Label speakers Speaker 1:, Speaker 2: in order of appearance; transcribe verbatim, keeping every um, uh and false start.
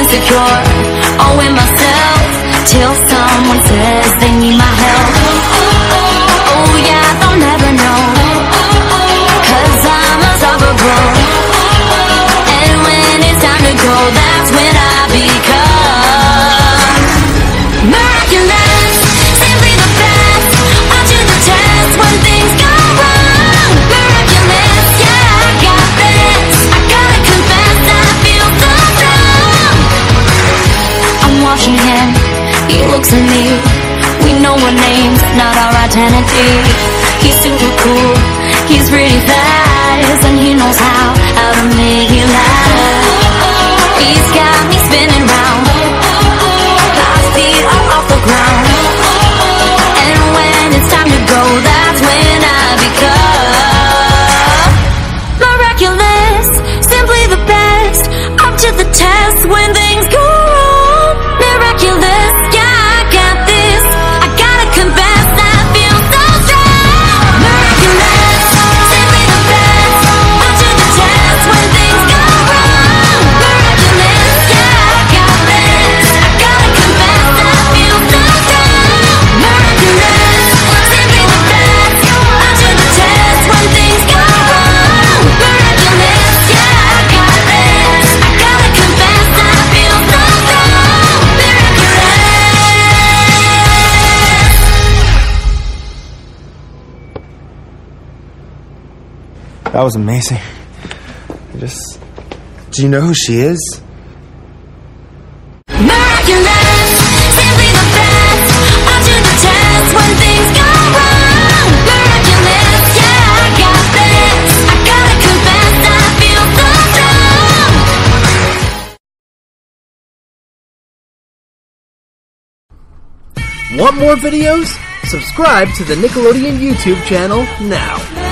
Speaker 1: insecure, all in myself, till someone says they need my help. Oh yeah, they'll never know, cause I'm unstoppable. And when it's time to go, that's when I become miraculous, simply the best, up to the test when things go wrong. Miraculous, yeah, I got this, I gotta confess, I feel so strong. I'm watching him, he looks at me, we know our names, not our identity. He's super cool, he's really fast, and he knows how, how to make me laugh. He's got me spinning round, my feet are off the ground. And when it's time to go, that's when I become miraculous, simply the best, up to the test when things go wrong. Miraculous, yeah, I got this, I gotta confess, I feel so strong. Miraculous, simply the best, up to the test when things go wrong. Miraculous, yeah, I got this, I gotta confess, I feel so strong. Miraculous, simply the best, up to the test when things go wrong. Miraculous, yeah, I got this, I gotta confess, I feel so strong. Miraculous.
Speaker 2: That was amazing. I just... Do you know who she is?
Speaker 1: Miraculous, simply the best, up to the test when things go wrong. Miraculous, yeah, I got this, I gotta confess, I feel so strong.
Speaker 3: Want more videos? Subscribe to the Nickelodeon YouTube channel now.